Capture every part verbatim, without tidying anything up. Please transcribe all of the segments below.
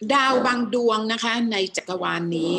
ดาวบางดวงนะคะในจักรวาลนี้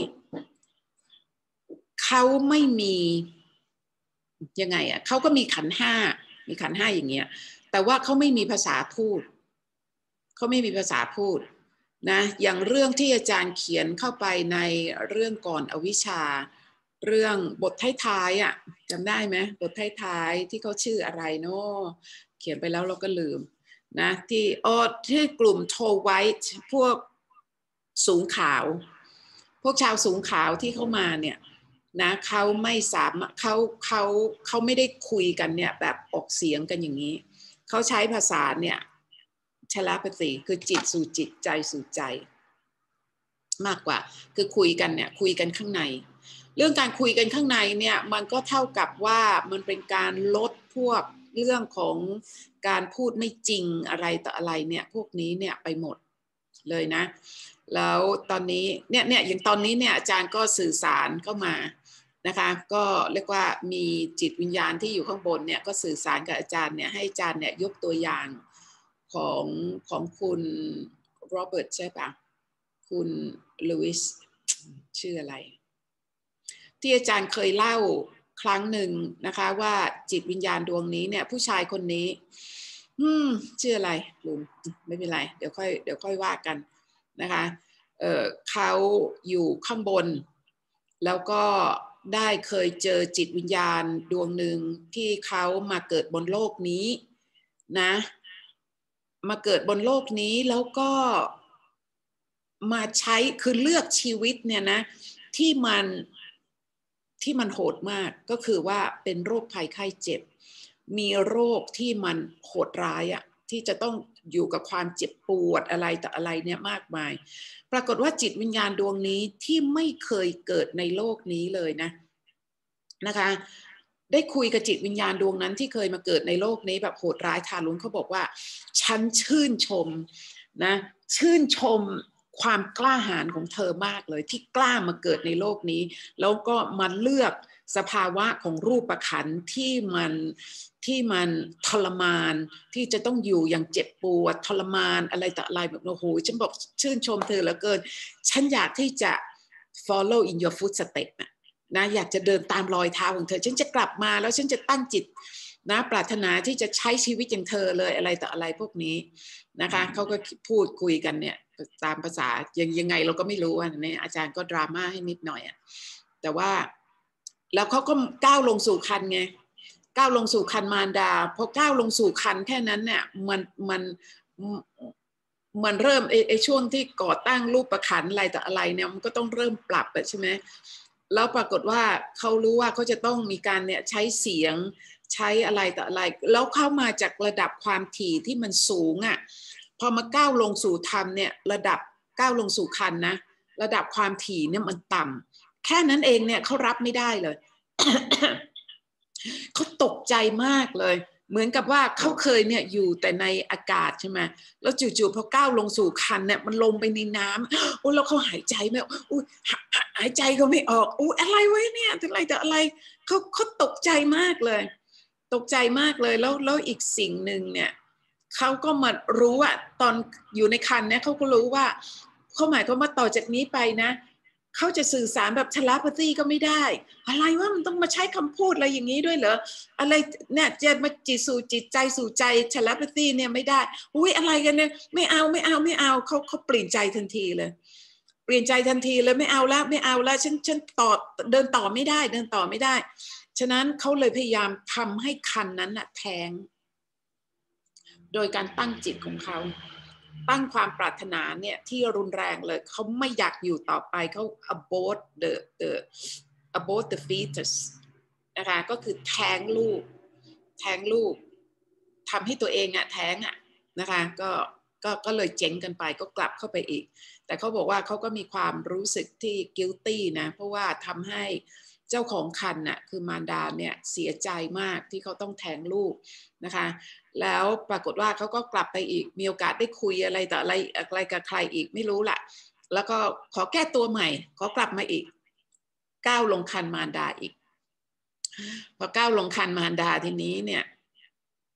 เขาไม่มียังไงอ่ะเขาก็มีขันธ์ห้ามีขันธ์ห้าอย่างเงี้ยแต่ว่าเขาไม่มีภาษาพูดเขาไม่มีภาษาพูดนะอย่างเรื่องที่อาจารย์เขียนเข้าไปในเรื่องก่อนอวิชชาเรื่องบทท้ายๆอ่ะจำได้ไหมบทท้ายๆที่เขาชื่ออะไรเนาะเขียนไปแล้วเราก็ลืมนะที่อ๋อที่กลุ่มโทไวท์พวกสูงขาวพวกชาวสูงขาวที่เข้ามาเนี่ยนะเขาไม่สามารถเขาเขาเขาไม่ได้คุยกันเนี่ยแบบออกเสียงกันอย่างนี้เขาใช้ภาษาเนี่ยชลปฏิคือจิตสู่จิตใจสู่ใจมากกว่าคือคุยกันเนี่ยคุยกันข้างในเรื่องการคุยกันข้างในเนี่ยมันก็เท่ากับว่ามันเป็นการลดพวกเรื่องของการพูดไม่จริงอะไรต่ออะไรเนี่ยพวกนี้เนี่ยไปหมดเลยนะแล้วตอนนี้เนี่ยเนี่ยอย่างตอนนี้เนี่ยอาจารย์ก็สื่อสารเข้ามานะคะก็เรียกว่ามีจิตวิญญาณที่อยู่ข้างบนเนี่ยก็สื่อสารกับอาจารย์เนี่ยให้อาจารย์เนี่ยยกตัวอย่างของของคุณโรเบิร์ตใช่ปะคุณลุยส์ชื่ออะไรที่อาจารย์เคยเล่าครั้งหนึ่งนะคะว่าจิตวิญญาณดวงนี้เนี่ยผู้ชายคนนี้อืมชื่ออะไรลืมไม่เป็นไรเดี๋ยวค่อยเดี๋ยวค่อยว่ากันนะคะเออเขาอยู่ข้างบนแล้วก็ได้เคยเจอจิตวิญญาณดวงหนึ่งที่เขามาเกิดบนโลกนี้นะมาเกิดบนโลกนี้แล้วก็มาใช้คือเลือกชีวิตเนี่ยนะที่มันที่มันโหดมากก็คือว่าเป็นโรคภัยไข้เจ็บมีโรคที่มันโหดร้ายอะที่จะต้องอยู่กับความเจ็บปวดอะไรต่ออะไรเนี่ยมากมายปรากฏว่าจิตวิญญาณดวงนี้ที่ไม่เคยเกิดในโลกนี้เลยนะนะคะได้คุยกับจิตวิญญาณดวงนั้นที่เคยมาเกิดในโลกนี้แบบโหดร้ายทารุณเขาบอกว่าฉันชื่นชมนะชื่นชมความกล้าหาญของเธอมากเลยที่กล้ามาเกิดในโลกนี้แล้วก็มาเลือกสภาวะของรูปขันธ์ที่มันที่มันทรมานที่จะต้องอยู่อย่างเจ็บปวดทรมานอะไรต่ออะไรแบบโอ้โหฉันบอกชื่นชมเธอเหลือเกินฉันอยากที่จะ follow in your footstep นะนะอยากจะเดินตามรอยเท้าของเธอฉันจะกลับมาแล้วฉันจะตั้งจิตนะปรารถนาที่จะใช้ชีวิตอย่างเธอเลยอะไรต่ออะไรพวกนี้นะคะเขาก็พูดคุยกันเนี่ยตามภาษายังยังไงเราก็ไม่รู้อ่ะเนี่ยอาจารย์ก็ดราม่าให้นิดหน่อยอ่ะแต่ว่าแล้วเขาก็ก้าวลงสู่คันไงก้าวลงสู่คันมารดาพอก้าวลงสู่คันแค่นั้นเนี่ยมันมันมันเริ่มไอ้ช่วงที่ก่อตั้งรูปประคันอะไรต่ออะไรเนี่ยมันก็ต้องเริ่มปรับใช่ไหมแล้วปรากฏว่าเขารู้ว่าเขาจะต้องมีการเนี่ยใช้เสียงใช้อะไรต่ออะไรแล้วเข้ามาจากระดับความถี่ที่มันสูงอ่ะพอมาก้าวลงสู่ธรรมเนี่ยระดับก้าวลงสู่คันนะระดับความถี่เนี่ยมันต่ำแค่นั้นเองเนี่ยเขารับไม่ได้เลย เขาตกใจมากเลยเหมือนกับว่าเขาเคยเนี่ยอยู่แต่ในอากาศใช่ไหมแล้วจู่ๆพอก้าวลงสู่คันเนี่ยมันลงไปในน้ำโอ้แล้วเขาหายใจไม่ออกอุ้ยหายใจก็ไม่ออกอุ้ยอะไรวะเนี่ยอะไรแต่อะไรเขาเขาตกใจมากเลยตกใจมากเลยแล้วแล้วอีกสิ่งหนึ่งเนี่ยเขาก็มารู้ว่าตอนอยู่ในคันเนี่ยเขาก็รู้ว่าเขาหมายความว่าต่อจากนี้ไปนะเขาจะสื่อสารแบบทะเลาะปก็ไม่ได้อะไรว่ามันต้องมาใช้คำพูดอะไรอย่างนี้ด้วยเหรออะไรเนี่ยจะมาจิตสู่จิตใจสู่ใจทะเลาะปเนี่ยไม่ได้อุ้ยอะไรกันเนี่ยไม่เอาไม่เอาไม่เอาเขาเขาเปลี่ยนใจทันทีเลยเปลี่ยนใจทันทีเลยไม่เอาแล้วไม่เอาแล้วฉันฉันต่อเดินต่อไม่ได้เดินต่อไม่ได้ฉะนั้นเขาเลยพยายามทำให้คันนั้นน่ะแท้งโดยการตั้งจิตของเขาตั้งความปรารถนาเนี่ยที่รุนแรงเลยเขาไม่อยากอยู่ต่อไปเขา abort the the abort the fetus นะคะก็คือแท้งลูกแท้งลูกทำให้ตัวเองอะแท้งอะนะคะก็ก็ก็เลยเจ๊งกันไปก็กลับเข้าไปอีกแต่เขาบอกว่าเขาก็มีความรู้สึกที่ guilty นะเพราะว่าทำให้เจ้าของคันน่ะคือมารดาเนี่ยเสียใจมากที่เขาต้องแท้งลูกนะคะแล้วปรากฏว่าเขาก็กลับไปอีกมีโอกาสได้คุยอะไรต่ออะไรอะไรกับใครอีกไม่รู้ล่ะแล้วก็ขอแก้ตัวใหม่ขอกลับมาอีกก้าวลงคันมารดาอีกพอก้าวลงคันมารดาทีนี้เนี่ย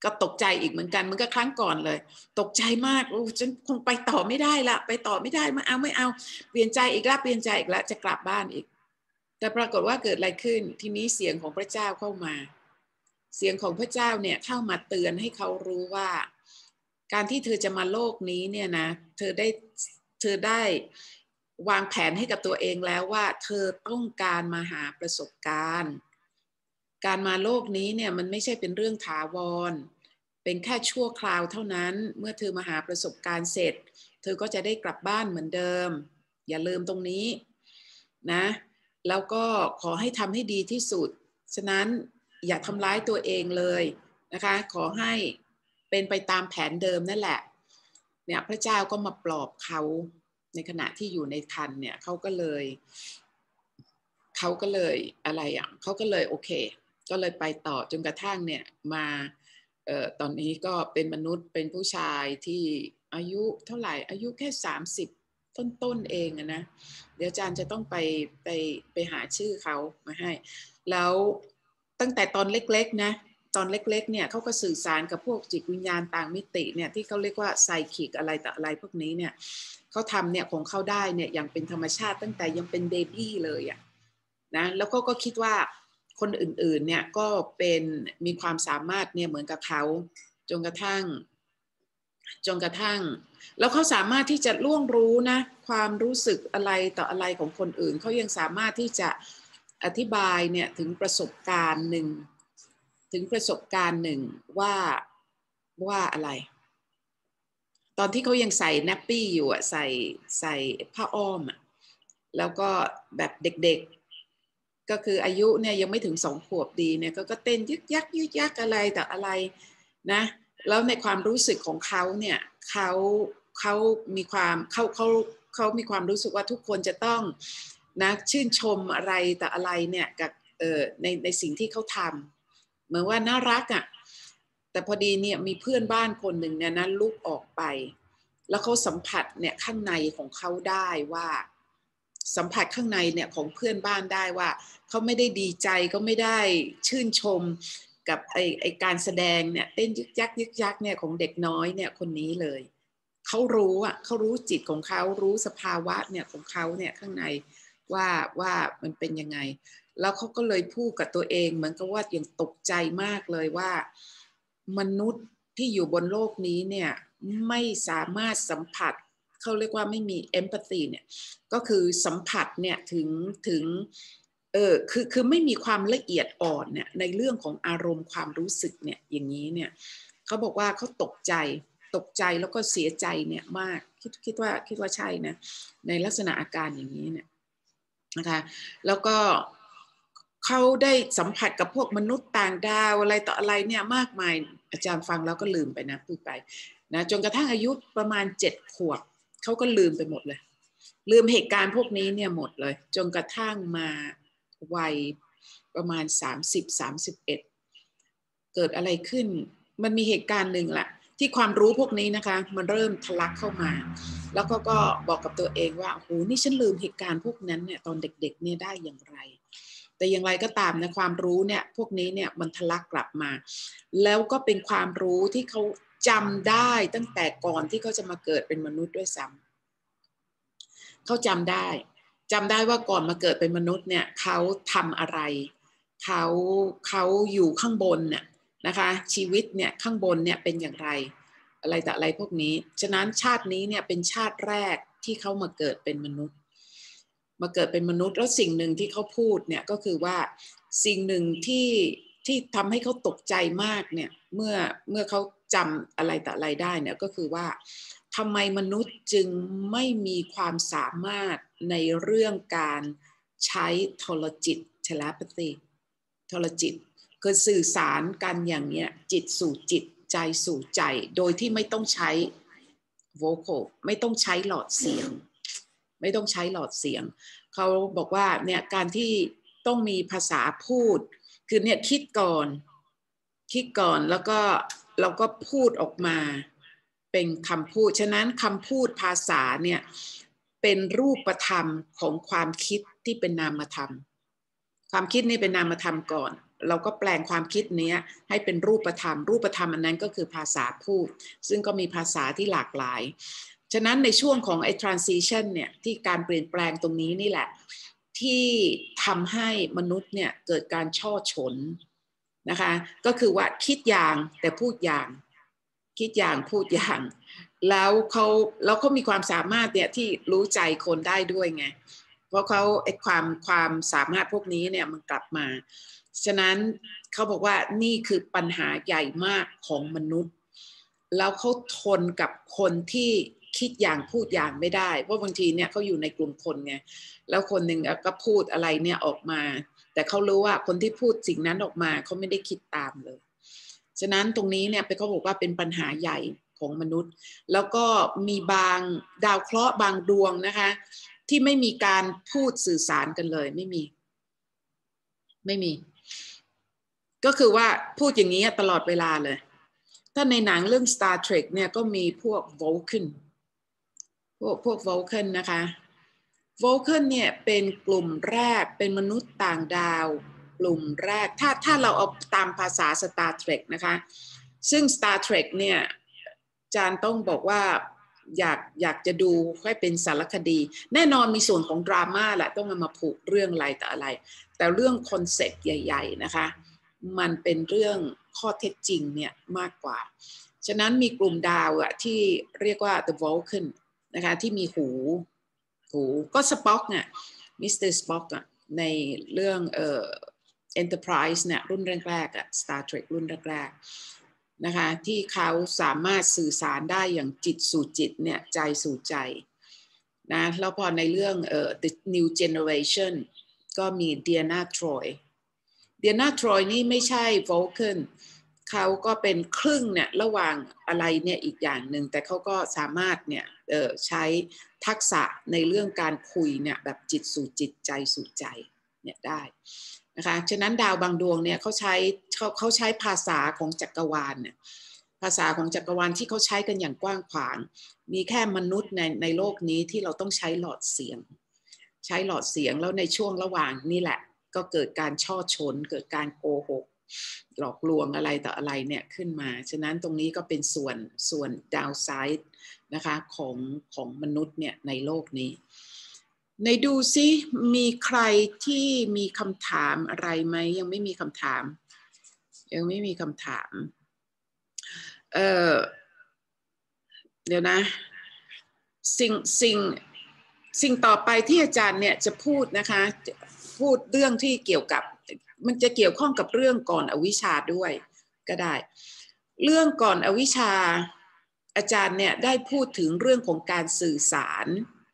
ก็ตกใจอีกเหมือนกันมันก็ครั้งก่อนเลยตกใจมากโอ้ฉันคงไปต่อไม่ได้ละไปต่อไม่ได้ไม่เอาไม่เอาเปลี่ยนใจอีกแล้วเปลี่ยนใจอีกแล้วจะกลับบ้านอีกแต่ปรากฏว่าเกิดอะไรขึ้นทีนี้เสียงของพระเจ้าเข้ามาเสียงของพระเจ้าเนี่ยเข้ามาเตือนให้เขารู้ว่าการที่เธอจะมาโลกนี้เนี่ยนะเธอได้เธอได้วางแผนให้กับตัวเองแล้วว่าเธอต้องการมาหาประสบการณ์การมาโลกนี้เนี่ยมันไม่ใช่เป็นเรื่องถาวรเป็นแค่ชั่วคราวเท่านั้นเมื่อเธอมาหาประสบการณ์เสร็จเธอก็จะได้กลับบ้านเหมือนเดิมอย่าลืมตรงนี้นะแล้วก็ขอให้ทำให้ดีที่สุดฉะนั้นอย่าทำร้ายตัวเองเลยนะคะขอให้เป็นไปตามแผนเดิมนั่นแหละเนี่ยพระเจ้าก็มาปลอบเขาในขณะที่อยู่ในคันเนี่ยเขาก็เลยเขาก็เลยอะไรอ่ะเขาก็เลยโอเคก็เลยไปต่อจนกระทั่งเนี่ยมาเอ่อตอนนี้ก็เป็นมนุษย์เป็นผู้ชายที่อายุเท่าไหร่อายุแค่สามสิบต้นๆเองนะเดี๋ยวอาจารย์จะต้องไปไปไปหาชื่อเขามาให้แล้วตั้งแต่ตอนเล็กๆนะตอนเล็กๆเนี่ยเขาก็สื่อสารกับพวกจิตวิญญาณต่างมิติเนี่ยที่เขาเรียกว่าไซคิกอะไรต่ออะไรพวกนี้เนี่ยเขาทำเนี่ยของเขาได้เนี่ยอย่างเป็นธรรมชาติตั้งแต่ยังเป็นเบบี้เลยอ่ะนะแล้วก็ก็คิดว่าคนอื่นๆเนี่ยก็เป็นมีความสามารถเนี่ยเหมือนกับเขาจนกระทั่งจนกระทั่งแล้วเขาสามารถที่จะล่วงรู้นะความรู้สึกอะไรต่ออะไรของคนอื่นเขายังสามารถที่จะอธิบายเนี่ยถึงประสบการณ์หนึ่งถึงประสบการณ์หนึ่งว่าว่าอะไรตอนที่เขายังใส่แนปปี้อยู่อ่ะใส่ใส่ผ้าอ้อมอ่ะแล้วก็แบบเด็กๆก็คืออายุเนี่ยยังไม่ถึงสองขวบดีเนี่ยก็ก็เต้นยึกยักยึกยักอะไรแต่อะไรนะแล้วในความรู้สึกของเขาเนี่ยเขาเขามีความเขาเขาเขามีความรู้สึกว่าทุกคนจะต้องนะชื่นชมอะไรแต่อะไรเนี่ยกับเอ่อในในสิ่งที่เขาทำเหมือนว่าน่ารักอ่ะแต่พอดีเนี่ยมีเพื่อนบ้านคนหนึ่งเนี่ยนะลุกออกไปแล้วเขาสัมผัสเนี่ยข้างในของเขาได้ว่าสัมผัสข้างในเนี่ยของเพื่อนบ้านได้ว่าเขาไม่ได้ดีใจก็ไม่ได้ชื่นชมกับไอไอการแสดงเนี่ยเต้นยึกยักยึกยักเนี่ยของเด็กน้อยเนี่ยคนนี้เลยเขารู้อ่ะเขารู้จิตของเขารู้สภาวะเนี่ยของเขาเนี่ยข้างในว่าว่ามันเป็นยังไงแล้วเขาก็เลยพูดกับตัวเองเหมือนกับว่ายังตกใจมากเลยว่ามนุษย์ที่อยู่บนโลกนี้เนี่ยไม่สามารถสัมผัสเขาเรียกว่าไม่มีเอมพัตตีเนี่ยก็คือสัมผัสเนี่ยถึงถึงเออคือคือไม่มีความละเอียดอ่อนเนี่ยในเรื่องของอารมณ์ความรู้สึกเนี่ยอย่างนี้เนี่ยเขาบอกว่าเขาตกใจตกใจแล้วก็เสียใจเนี่ยมากคิดคิดว่าคิดว่าใช่นะในลักษณะอาการอย่างนี้เนี่ยนะคะแล้วก็เขาได้สัมผัสกับพวกมนุษย์ต่างดาวอะไรต่ออะไรเนี่ยมากมายอาจารย์ฟังแล้วก็ลืมไปนะพูดไปนะจนกระทั่งอายุประมาณเจ็ดขวบเขาก็ลืมไปหมดเลยลืมเหตุการณ์พวกนี้เนี่ยหมดเลยจนกระทั่งมาวัยประมาณสามสิบ สามสิบเอ็ดเกิดอะไรขึ้นมันมีเหตุการณ์หนึ่งแหละที่ความรู้พวกนี้นะคะมันเริ่มทะลักเข้ามาแล้วก็ก็บอกกับตัวเองว่าโอ้โหนี่ฉันลืมเหตุการณ์พวกนั้นเนี่ยตอนเด็กๆเนี่ยได้อย่างไรแต่อย่างไรก็ตามนะความรู้เนี่ยพวกนี้เนี่ยมันทะลักกลับมาแล้วก็เป็นความรู้ที่เขาจำได้ตั้งแต่ก่อนที่เขาจะมาเกิดเป็นมนุษย์ด้วยซ้ำเขาจำได้จำได้ว่าก่อนมาเกิดเป็นมนุษย์เนี่ยเขาทำอะไรเขาเขาอยู่ข้างบนเนี่ยนะคะชีวิตเนี่ยข้างบนเนี่ยเป็นอย่างไรอะไรแต่อะไรพวกนี้ฉะนั้นชาตินี้เนี่ยเป็นชาติแรกที่เขามาเกิดเป็นมนุษย์มาเกิดเป็นมนุษย์แล้วสิ่งหนึ่งที่เขาพูดเนี่ยก็คือว่าสิ่งหนึ่งที่ที่ทำให้เขาตกใจมากเนี่ยเมื่อเมื่อเขาจำอะไรแต่อะไรได้เนี่ยก็คือว่าทำไมมนุษย์จึงไม่มีความสามารถในเรื่องการใช้โทรจิตเทเลพาธีโทรจิตคือสื่อสารกันอย่างเนี้ยจิตสู่จิตใจสู่ใจโดยที่ไม่ต้องใช้ vocal ไม่ต้องใช้หลอดเสียงไม่ต้องใช้หลอดเสียงเขาบอกว่าเนี่ยการที่ต้องมีภาษาพูดคือเนี่ยคิดก่อนคิดก่อนแล้วก็เราก็พูดออกมาเป็นคำพูดฉะนั้นคำพูดภาษาเนี่ยเป็นรูปธรรมของความคิดที่เป็นนามธรรมความคิดนี่เป็นนามธรรมก่อนเราก็แปลงความคิดนี้ให้เป็นรูปธรรมรูปธรรมอันนั้นก็คือภาษาพูดซึ่งก็มีภาษาที่หลากหลายฉะนั้นในช่วงของไอ้ transition เนี่ยที่การเปลี่ยนแปลงตรงนี้นี่แหละที่ทำให้มนุษย์เนี่ยเกิดการช่อฉนนะคะก็คือว่าคิดอย่างแต่พูดอย่างคิดอย่างพูดอย่างแล้วเขาแล้วเขามีความสามารถเนี่ยที่รู้ใจคนได้ด้วยไงเพราะเขาไอ้ความความสามารถพวกนี้เนี่ยมันกลับมาฉะนั้นเขาบอกว่านี่คือปัญหาใหญ่มากของมนุษย์แล้วเขาทนกับคนที่คิดอย่างพูดอย่างไม่ได้เพราะบางทีเนี่ยเขาอยู่ในกลุ่มคนไงแล้วคนหนึ่งก็พูดอะไรเนี่ยออกมาแต่เขารู้ว่าคนที่พูดสิ่งนั้นออกมาเขาไม่ได้คิดตามเลยฉะนั้นตรงนี้เนี่ยเขาบอกว่าเป็นปัญหาใหญ่ของมนุษย์แล้วก็มีบางดาวเคราะห์บางดวงนะคะที่ไม่มีการพูดสื่อสารกันเลยไม่มีไม่มีก็คือว่าพูดอย่างนี้ตลอดเวลาเลยถ้าในหนังเรื่อง Star Trek เนี่ยก็มีพวก Vulcan พวกพวก Vulcan นะคะ Vulcan เนี่ยเป็นกลุ่มแรกเป็นมนุษย์ต่างดาวกลุ่มแรกถ้าถ้าเราเอาตามภาษา Star Trek นะคะซึ่ง Star Trek เนี่ยอาจารย์ต้องบอกว่าอยากอยากจะดูให้เป็นสารคดีแน่นอนมีส่วนของดราม่าแหละต้องมาผูกเรื่องอะไรแต่อะไรแต่เรื่องคอนเซ็ปต์ใหญ่ๆนะคะมันเป็นเรื่องข้อเท็จจริงเนี่ยมากกว่าฉะนั้นมีกลุ่มดาวอะที่เรียกว่า The Vulcan นะคะที่มีหูหูก็สป็อกเนี่ยมิสเตอร์สป็อกอะในเรื่องเอ่อ Enterprise เนี่ยรุ่นแรกๆอะ Star Trek รุ่นแรกๆนะคะที่เขาสามารถสื่อสารได้อย่างจิตสู่จิตเนี่ยใจสู่ใจนะแล้วพอในเรื่องเอ่อ The New Generation ก็มีเดียนาทรอยเดียนาทรอยนี่ไม่ใช่ Vulcan เขาก็เป็นครึ่งเนี่ยระหว่างอะไรเนี่ยอีกอย่างหนึ่งแต่เขาก็สามารถเนี่ยเอ่อใช้ทักษะในเรื่องการคุยเนี่ยแบบจิตสู่จิตใจสู่ใจเนี่ยได้นะคะฉะนั้นดาวบางดวงเนี่ยเขาใช้เขาเขาใช้ภาษาของจักรวาลเนี่ยภาษาของจักรวาลที่เขาใช้กันอย่างกว้างขวางมีแค่มนุษย์ในในโลกนี้ที่เราต้องใช้หลอดเสียงใช้หลอดเสียงแล้วในช่วงระหว่างนี่แหละก็เกิดการช่อฉนเกิดการโกหกหลอกลวงอะไรต่ออะไรเนี่ยขึ้นมาฉะนั้นตรงนี้ก็เป็นส่วนส่วนดาวไซด์นะคะของของมนุษย์เนี่ยในโลกนี้ในดูซิมีใครที่มีคำถามอะไรไหมยังไม่มีคำถามยังไม่มีคำถามเออเดี๋ยวนะสิ่งสิ่งสิ่งต่อไปที่อาจารย์เนี่ยจะพูดนะคะพูดเรื่องที่เกี่ยวกับมันจะเกี่ยวข้องกับเรื่องก่อนอวิชชาด้วยก็ได้เรื่องก่อนอวิชชาอาจารย์เนี่ยได้พูดถึงเรื่องของการสื่อสาร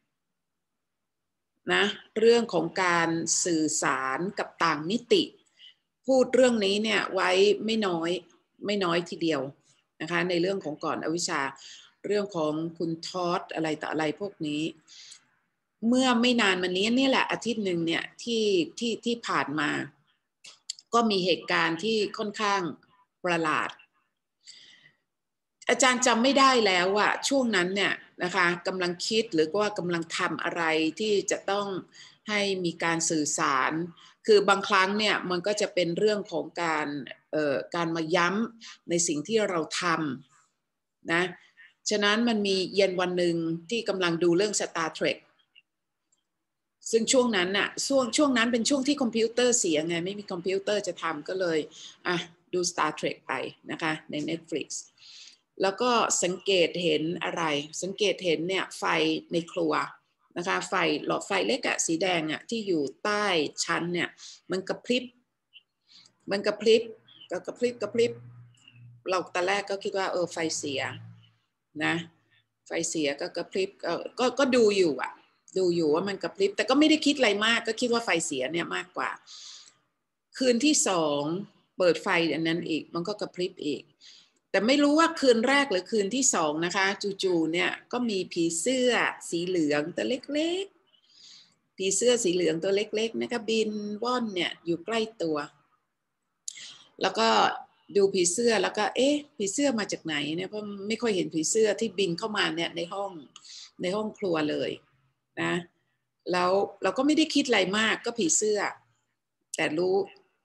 นะเรื่องของการสื่อสารกับต่างมิติพูดเรื่องนี้เนี่ยไว้ไม่น้อยไม่น้อยทีเดียวนะคะในเรื่องของก่อนอวิชชาเรื่องของคุณทอดอะไรต่ออะไรพวกนี้เมื่อไม่นานมานี้นี่แหละอาทิตย์หนึ่งเนี่ยที่ที่ที่ผ่านมาก็มีเหตุการณ์ที่ค่อนข้างประหลาดอาจารย์จำไม่ได้แล้วว่าช่วงนั้นเนี่ยนะคะกำลังคิดหรือว่ากำลังทำอะไรที่จะต้องให้มีการสื่อสารคือบางครั้งเนี่ยมันก็จะเป็นเรื่องของการเอ่อการมาย้ำในสิ่งที่เราทำนะฉะนั้นมันมีเย็นวันหนึ่งที่กำลังดูเรื่อง Star Trek ซึ่งช่วงนั้นน่ะช่วงช่วงนั้นเป็นช่วงที่คอมพิวเตอร์เสียไงไม่มีคอมพิวเตอร์จะทำก็เลยอ่ะดู Star Trek ไปนะคะใน Netflix แล้วก็สังเกตเห็นอะไรสังเกตเห็นเนี่ยไฟในครัวนะคะไฟหลอดไฟเล็กอะสีแดงอะที่อยู่ใต้ชั้นเนี่ยมันกระพริบมันกระพริบก็กระพริบกระพริบเราตอนแรกก็คิดว่าเออไฟเสียนะไฟเสียก็กระพริบก็ก็ก็ดูอยู่อะดูอยู่ว่ามันกระพริบแต่ก็ไม่ได้คิดอะไรมากก็คิดว่าไฟเสียเนี่ยมากกว่าคืนที่สองเปิดไฟอันนั้นอีกมันก็กระพริบอีกแต่ไม่รู้ว่าคืนแรกหรือคืนที่สองนะคะจู่ๆเนี่ยก็มีผีเสื้อสีเหลืองตัวเล็กๆผีเสื้อสีเหลืองตัวเล็กๆนะคะบินว่อนเนี่ยอยู่ใกล้ตัวแล้วก็ดูผีเสื้อแล้วก็เอ๊ะผีเสื้อมาจากไหนเนี่ยเพราะไม่ค่อยเห็นผีเสื้อที่บินเข้ามาเนี่ยในห้องในห้องครัวเลยนะแล้วเราก็ไม่ได้คิดอะไรมากก็ผีเสื้อแต่รู้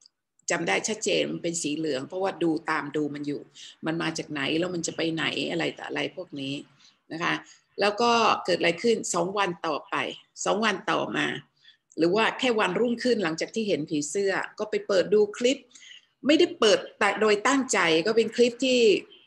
จำได้ชัดเจนมันเป็นสีเหลืองเพราะว่าดูตามดูมันอยู่มันมาจากไหนแล้วมันจะไปไหนอะไรแต่อะไรพวกนี้นะคะแล้วก็เกิดอะไรขึ้นสองวันต่อไปสองวันต่อมาหรือว่าแค่วันรุ่งขึ้นหลังจากที่เห็นผีเสื้อก็ไปเปิดดูคลิปไม่ได้เปิดแต่โดยตั้งใจก็เป็นคลิปที่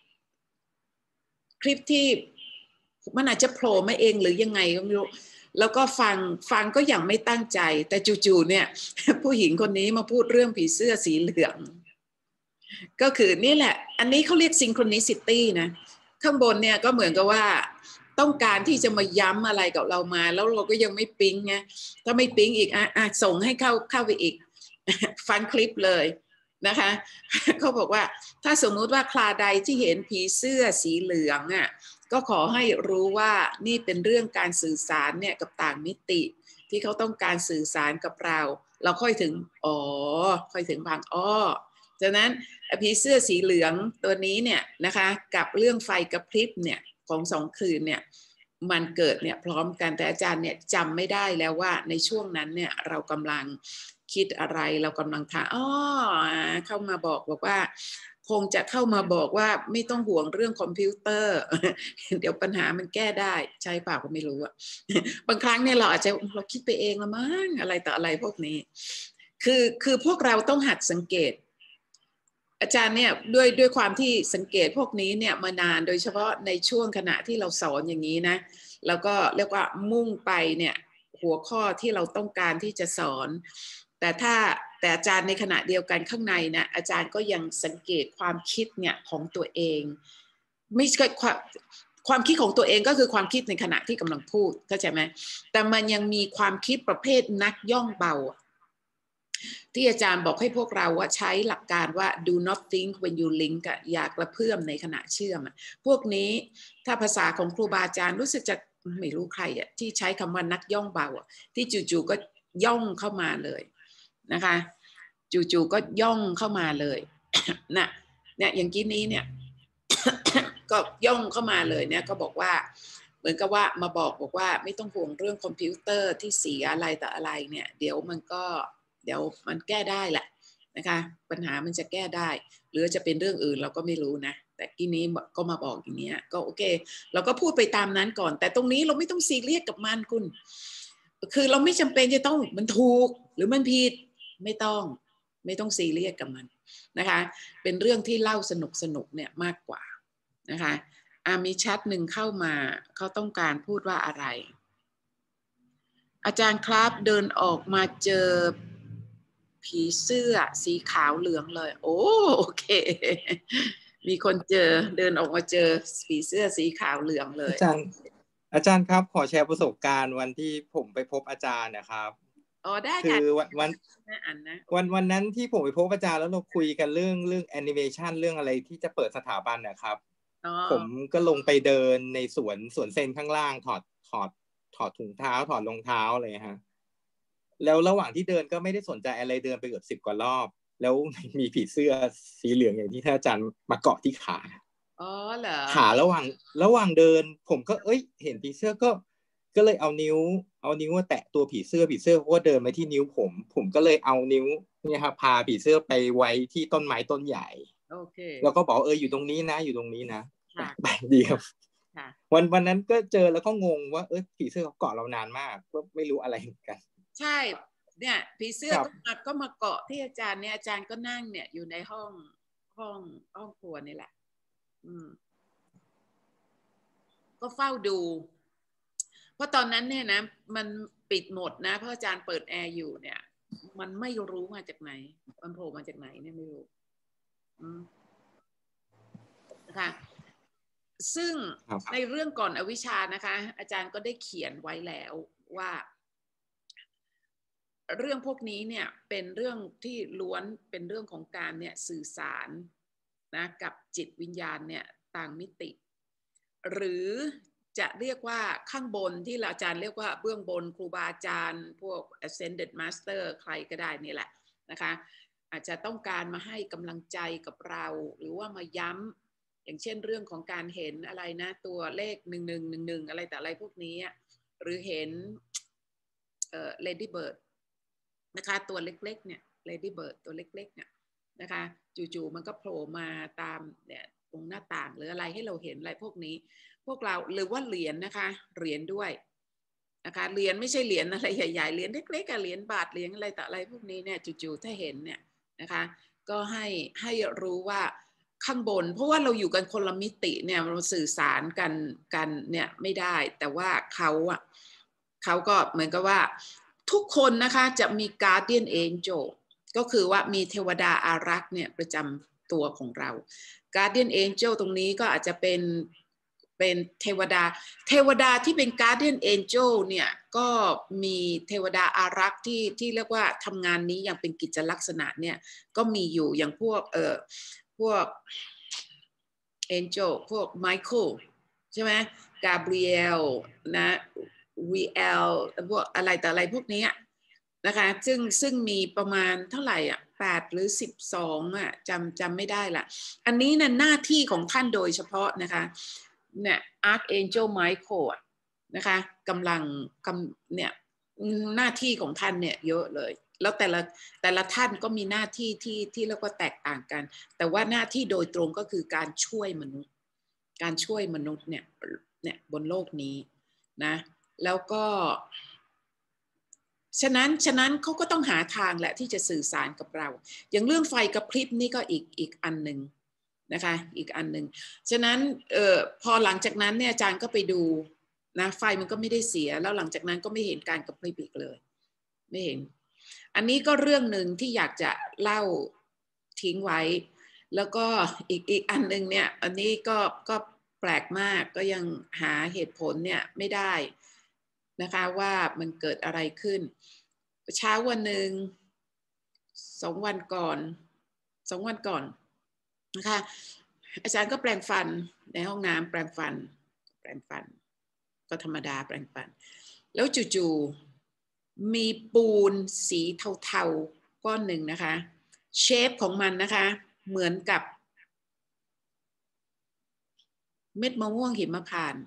คลิปที่มันอาจจะโผล่มาเองหรือยังไงก็ไม่รู้แล้วก็ฟังฟังก็อย่างไม่ตั้งใจแต่จู่ๆเนี่ยผู้หญิงคนนี้มาพูดเรื่องผีเสื้อสีเหลืองก็คือนี่แหละอันนี้เขาเรียก synchronicity นะข้างบนเนี่ยก็เหมือนกับว่าต้องการที่จะมาย้ำอะไรกับเรามาแล้วเราก็ยังไม่ปิ๊งไงถ้าไม่ปิ๊งอีกอ่ะอ่ะส่งให้เข้าเข้าไปอีกฟังคลิปเลยนะคะเขาบอกว่าถ้าสมมุติว่าคลาใดที่เห็นผีเสื้อสีเหลืองอ่ะก็ขอให้รู้ว่านี่เป็นเรื่องการสื่อสารเนี่ยกับต่างมิติที่เขาต้องการสื่อสารกับเราเราค่อยถึงอ๋อค่อยถึงบางอ้อฉะนั้นผีเสื้อสีเหลืองตัวนี้เนี่ยนะคะกับเรื่องไฟกระพริบเนี่ยของสองคืนเนี่ยมันเกิดเนี่ยพร้อมกันแต่อาจารย์เนี่ยจำไม่ได้แล้วว่าในช่วงนั้นเนี่ยเรากำลังคิดอะไรเรากำลังถามอ๋อเข้ามาบอกบอกว่าคงจะเข้ามาบอกว่าไม่ต้องห่วงเรื่องคอมพิวเตอร์เดี๋ยวปัญหามันแก้ได้ใช่เปล่าก็ไม่รู้อะบางครั้งเนี่ยเราอาจจะเราคิดไปเองละมั้งอะไรต่ออะไรพวกนี้คือคือพวกเราต้องหัดสังเกตอาจารย์เนี่ยด้วยด้วยความที่สังเกตพวกนี้เนี่ยมานานโดยเฉพาะในช่วงขณะที่เราสอนอย่างนี้นะแล้วก็เรียกว่ามุ่งไปเนี่ยหัวข้อที่เราต้องการที่จะสอนแต่ถ้าแต่อาจารย์ในขณะเดียวกันข้างในนะอาจารย์ก็ยังสังเกตความคิดเนี่ยของตัวเองไม่ใช่ความความคิดของตัวเองก็คือความคิดในขณะที่กำลังพูดเข้าใจไหมแต่มันยังมีความคิดประเภทนักย่องเบาที่อาจารย์บอกให้พวกเราว่าใช้หลักการว่า do not think when you link อย่ากระเพื่อมในขณะเชื่อมพวกนี้ถ้าภาษาของครูบาอาจารย์รู้สึกจะไม่รู้ใครอ่ะที่ใช้คำว่านักย่องเบาที่จู่ๆก็ย่องเข้ามาเลยนะคะจู่ๆก็ย่องเข้ามาเลยนะเนี่ยอย่างกี้นี้เนี่ยก็ย่องเข้ามาเลยเนี่ยก็บอกว่าเหมือนกับว่ามาบอกบอกว่าไม่ต้องห่วงเรื่องคอมพิวเตอร์ที่เสียอะไรแต่อะไรเนี่ยเดี๋ยวมันก็เดี๋ยวมันแก้ได้แหละนะคะปัญหามันจะแก้ได้หรือจะเป็นเรื่องอื่นเราก็ไม่รู้นะแต่กี้นี้ก็มาบอกอย่างนี้ก็โอเคเราก็พูดไปตามนั้นก่อนแต่ตรงนี้เราไม่ต้องซีเรียสกับมันคุณคือเราไม่จำเป็นจะต้องมันถูกหรือมันผิดไม่ต้องไม่ต้องซีเรียสกับมันนะคะเป็นเรื่องที่เล่าสนุกสนุกเนี่ยมากกว่านะคะอามีแชทหนึ่งเข้ามาเขาต้องการพูดว่าอะไรอาจารย์ครับเดินออกมาเจอผีเสื้อสีขาวเหลืองเลยโอ้โอเคมีคนเจอเดินออกมาเจอผีเสื้อสีขาวเหลืองเลยอาจารย์อาจารย์ครับขอแชร์ประสบการณ์วันที่ผมไปพบอาจารย์นะครับอ๋อได้ค่ะคือวันวันวันวันนั้นที่ผมไปพบอาจารย์แล้วเราคุยกันเรื่องเรื่องแอนิเมชันเรื่องอะไรที่จะเปิดสถาบันนะครับผมก็ลงไปเดินในสวนสวนเซนข้างล่างถอดถอดถอดถุงเท้าถอดรองเท้าเลยฮะแล้วระหว่างที่เดินก็ไม่ได้สนใจอะไรเดินไปเกือบสิบกว่ารอบแล้วมีผีเสื้อสีเหลืองอย่างที่ท่านอาจารย์มาเกาะที่ขาอ๋อเหรอขาระหว่างระหว่างเดินผมก็เอ้ยเห็นผีเสื้อก็ก็เลยเอานิ้วเอานิ้วแตะตัวผีเสื้อผีเสื้อก็เดินมาที่นิ้วผมผมก็เลยเอานิ้วเนี่ยครับพาผีเสื้อไปไว้ที่ต้นไม้ต้นใหญ่โอเคแล้วก็บอกเอออยู่ตรงนี้นะอยู่ตรงนี้นะแปลกดีครับวันวันนั้นก็เจอแล้วก็งงว่าเออผีเสื้อเขาเกาะเรานานมากก็ไม่รู้อะไรเหมือนกันใช่เนี่ยผีเสื้อก็มาก็มาเกาะที่อาจารย์เนี่ยอาจารย์ก็นั่งเนี่ยอยู่ในห้องห้องห้องครัวนี่แหละอืมก็เฝ้าดูเพราะตอนนั้นเนี่ยนะมันปิดหมดนะเพราะอาจารย์เปิดแอร์อยู่เนี่ยมันไม่รู้มาจากไหนมันโผล่มาจากไหนเนี่ยไม่รู้นะคะซึ่งในเรื่องก่อนอวิชชานะคะอาจารย์ก็ได้เขียนไว้แล้วว่าเรื่องพวกนี้เนี่ยเป็นเรื่องที่ล้วนเป็นเรื่องของการเนี่ยสื่อสารนะกับจิตวิญญาณเนี่ยต่างมิติหรือจะเรียกว่าข้างบนที่อาจารย์เรียกว่าเบื้องบนครูบาอาจารย์พวก ascended master ใครก็ได้นี่แหละนะคะอาจจะต้องการมาให้กำลังใจกับเราหรือว่ามาย้ำอย่างเช่นเรื่องของการเห็นอะไรนะตัวเลขหนึ่งหนึ่งหนึ่งหนึ่งอะไรแต่อะไรพวกนี้หรือเห็นเอ่อ lady birdนะคะตัวเล็กๆเนี่ย lady bird ตัวเล็กๆเนี่ยนะคะจู่ๆมันก็โผล่มาตามเนี่ยตรงหน้าต่างหรืออะไรให้เราเห็นอะไรพวกนี้พวกเราหรือว่าเหรียญนะคะเหรียญด้วยนะคะเหรียญไม่ใช่เหรียญอะไรใหญ่ๆเหรียญเล็กๆเหรียญบาทเหรียญอะไรแต่อะไรพวกนี้เนี่ยจู่ๆถ้าเห็นเนี่ยนะคะก็ให้ให้รู้ว่าข้างบนเพราะว่าเราอยู่กันคนละมิติเนี่ยเราสื่อสารกันกันเนี่ยไม่ได้แต่ว่าเขาอ่ะเขาก็เหมือนกับว่าทุกคนนะคะจะมี Guardian Angel ก็คือว่ามีเทวดาอารักษ์เนี่ยประจำตัวของเรา Guardian Angel ตรงนี้ก็อาจจะเป็นเป็นเทวดาเทวดาที่เป็น Guardian Angel เนี่ยก็มีเทวดาอารักษ์ที่ที่เรียกว่าทำงานนี้อย่างเป็นกิจลักษณะเนี่ยก็มีอยู่อย่างพวกเอ่อพวก Angel พวก Michael ใช่ไหม Gabriel นะวีแอลพวกอะไรแต่อะไรพวกนี้นะคะซึ่งซึ่งมีประมาณเท่าไหร่อ่ะแปดหรือสิบสองอ่ะจำจำไม่ได้ละอันนี้น่ะหน้าที่ของท่านโดยเฉพาะนะคะเนี่ย Archangel Michael นะคะกำลังกำเนี่ยหน้าที่ของท่านเนี่ยเยอะเลยแล้วแต่ละแต่ละท่านก็มีหน้าที่ที่ที่เรียกว่าแตกต่างกันแต่ว่าหน้าที่โดยตรงก็คือการช่วยมนุษย์การช่วยมนุษย์เนี่ยเนี่ยบนโลกนี้นะแล้วก็ฉะนั้นฉะนั้นเขาก็ต้องหาทางแหละที่จะสื่อสารกับเราอย่างเรื่องไฟกระพริบนี่ก็อีกอีกอันหนึ่งนะคะอีกอันหนึ่งฉะนั้นเอ่อพอหลังจากนั้นเนี่ยอาจารย์ก็ไปดูนะไฟมันก็ไม่ได้เสียแล้วหลังจากนั้นก็ไม่เห็นการกระพริบอีกเลยไม่เห็นอันนี้ก็เรื่องหนึ่งที่อยากจะเล่าทิ้งไว้แล้วก็อีกอีกอันหนึ่งเนี่ยอันนี้ก็ก็แปลกมากก็ยังหาเหตุผลเนี่ยไม่ได้นะคะว่ามันเกิดอะไรขึ้นเช้าวันหนึ่งสองวันก่อนสองวันก่อนนะคะอาจารย์ก็แปรงฟันในห้องน้ำแปรงฟันแปรงฟันก็ธรรมดาแปรงฟันแล้วจู่ๆมีปูนสีเทาๆก้อนหนึ่งนะคะเชฟของมันนะคะเหมือนกับเม็ดมะม่วงหิมพานต์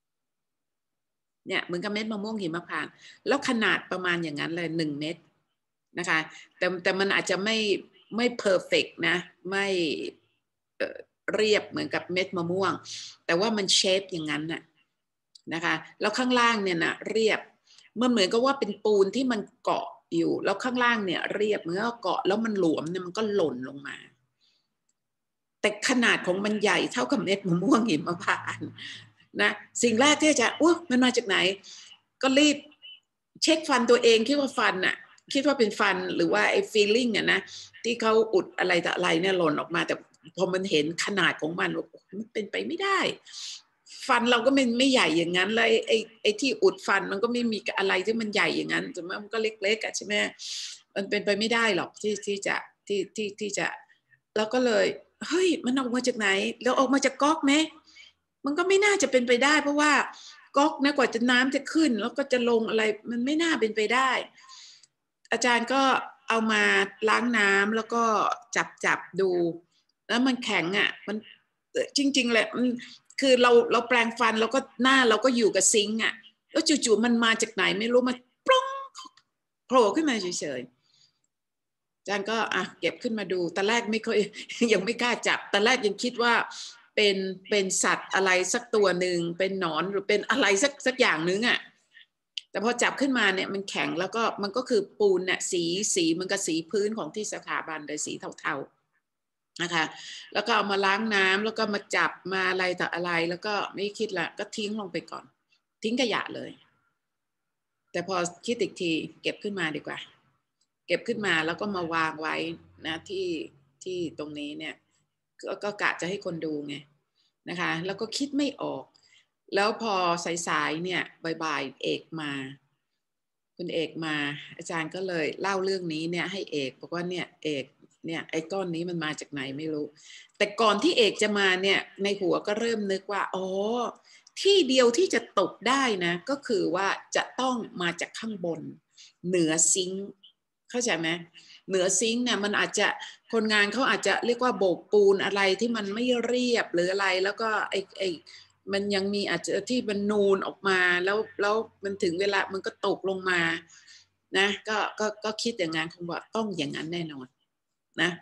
เนี่ยเหมือนกับเม็ดมะม่วงหิมพานต์แล้วขนาดประมาณอย่างนั้นเลยหนึ่งเม็ดนะคะแต่แต่มันอาจจะไม่ไม่เพอร์เฟกต์นะไม่เรียบเหมือนกับเม็ดมะม่วงแต่ว่ามันเชฟอย่างนั้นน่ะนะคะแล้วข้างล่างเนี่ยนะเรียบมันเหมือนกับว่าเป็นปูนที่มันเกาะอยู่แล้วข้างล่างเนี่ยเรียบเหมือนกับเกาะแล้วมันหลวมเนี่ยมันก็หล่นลงมาแต่ขนาดของมันใหญ่เท่ากับเม็ดมะม่วงหิมพานต์นะสิ่งแรกที่จะอุ๊ยมันมาจากไหนก็รีบเช็คฟันตัวเองคิดว่าฟันน่ะคิดว่าเป็นฟันหรือว่าไอ้ feeling อ่ะนะที่เขาอุดอะไรแต่อะไรเนี่ยหล่นออกมาแต่พอมันเห็นขนาดของมันมันเป็นไปไม่ได้ฟันเราก็ไม่ไม่ใหญ่อย่างนั้นเลยไอ้ไอ้ที่อุดฟันมันก็ไม่มีอะไรที่มันใหญ่อย่างนั้นแต่มันก็เล็กๆอ่ะใช่ไหมมันเป็นไปไม่ได้หรอกที่ที่จะที่ที่ที่จะแล้วก็เลยเฮ้ยมันออกมาจากไหนแล้วออกมาจากก๊อกไหมมันก็ไม่น่าจะเป็นไปได้เพราะว่าก๊อกนะกว่าจะน้ำจะขึ้นแล้วก็จะลงอะไรมันไม่น่าเป็นไปได้อาจารย์ก็เอามาล้างน้ำแล้วก็จับจับดูแล้วมันแข็งอ่ะมันจริงๆแหละคือเราเราแปรงฟันแล้วก็หน้าเราก็อยู่กับซิงค์อ่ะแล้วจู่ๆมันมาจากไหนไม่รู้มันปล้องโผล่ขึ้นมาเฉยๆอาจารย์ก็อ่ะเก็บขึ้นมาดูตอนแรกไม่ค่อยยังไม่กล้าจับตอนแรกยังคิดว่าเป็นเป็นสัตว์อะไรสักตัวหนึ่งเป็นหนอนหรือเป็นอะไรสักสักอย่างนึงอ่ะแต่พอจับขึ้นมาเนี่ยมันแข็งแล้วก็มันก็คือปูนเนี่ยสีสีมันก็สีพื้นของที่สถาบันเลยสีเทาๆนะคะแล้วก็เอามาล้างน้ำแล้วก็มาจับมาอะไรต่ออะไรแล้วก็ไม่คิดละก็ทิ้งลงไปก่อนทิ้งขยะเลยแต่พอคิดอีกทีเก็บขึ้นมาดีกว่าเก็บขึ้นมาแล้วก็มาวางไว้นะที่ที่ตรงนี้เนี่ยก็กะจะให้คนดูไงนะคะแล้วก็คิดไม่ออกแล้วพอสายๆเนี่ยบ่ายๆเอกมาคุณเอกมาอาจารย์ก็เลยเล่าเรื่องนี้เนี่ยให้เอกบอกว่าเนี่ยเอกเนี่ยไอ้ก้อนนี้มันมาจากไหนไม่รู้แต่ก่อนที่เอกจะมาเนี่ยในหัวก็เริ่มนึกว่าอ๋อที่เดียวที่จะตกได้นะก็คือว่าจะต้องมาจากข้างบนเหนือซิงค์เข้าใจไหมเหนือซิงค์เนี่ยมันอาจจะคนงานเขาอาจจะเรียกว่าโบกปูนอะไรที่มันไม่เรียบหรืออะไรแล้วก็ไอ้ไอ้มันยังมีอาจจะที่มันนูนออกมาแล้วแล้วมันถึงเวลามันก็ตกลงมานะก็ก็ก็คิดอย่างนั้นคงว่าต้องอย่างนั้นแน่นอนนะ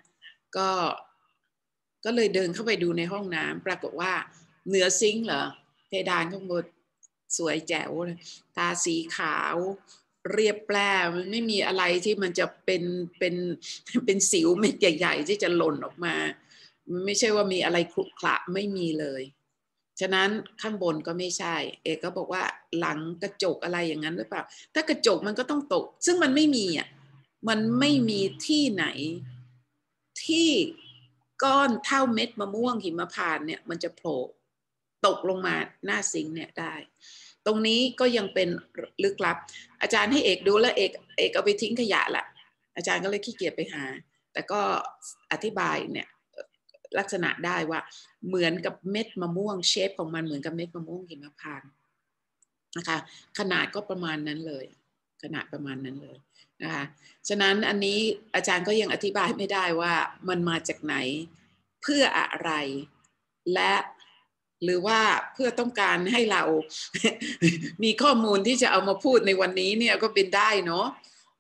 ก็ก็เลยเดินเข้าไปดูในห้องน้ำปรากฏว่าเหนือซิงค์เหรอเพดานข้างบนสวยแจ๋วเลยทาสีขาวเรียบแปร่มันไม่มีอะไรที่มันจะเป็นเป็นเป็นสิวเม็ดใหญ่ๆที่จะหล่นออกมาไม่ใช่ว่ามีอะไรขรุขระไม่มีเลยฉะนั้นข้างบนก็ไม่ใช่เอกก็บอกว่าหลังกระจกอะไรอย่างนั้นหรือเปล่าถ้ากระจกมันก็ต้องตกซึ่งมันไม่มีอ่ะมันไม่มีที่ไหนที่ก้อนเท่าเม็ดมะม่วงหิมพานต์เนี่ยมันจะโผล่ตกลงมาหน้าซิงค์เนี่ยได้ตรงนี้ก็ยังเป็นลึกลับอาจารย์ให้เอกดูแล้วเอกเอกเอาไปทิ้งขยะแหละอาจารย์ก็เลยขี้เกียจไปหาแต่ก็อธิบายเนี่ยลักษณะได้ว่าเหมือนกับเม็ดมะม่วงเชฟของมันเหมือนกับเม็ดมะม่วงหิมพานต์นะคะขนาดก็ประมาณนั้นเลยขนาดประมาณนั้นเลยนะคะฉะนั้นอันนี้อาจารย์ก็ยังอธิบายไม่ได้ว่ามันมาจากไหนเพื่ออะไรและหรือว่าเพื่อต้องการให้เรา มีข้อมูลที่จะเอามาพูดในวันนี้เนี่ยก็เป็นได้เนาะ